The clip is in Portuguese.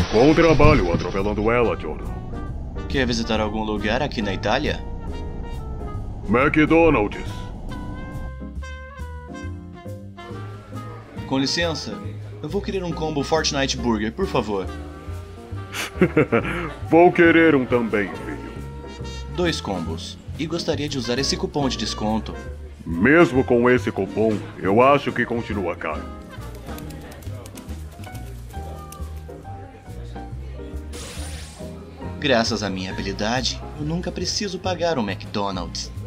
Bom trabalho atropelando ela, Jordan. Quer visitar algum lugar aqui na Itália? McDonald's. Com licença, eu vou querer um combo Fortnite Burger, por favor. Vou querer um também, filho. 2 combos. E gostaria de usar esse cupom de desconto. Mesmo com esse cupom, eu acho que continua caro. Graças à minha habilidade, eu nunca preciso pagar o McDonald's.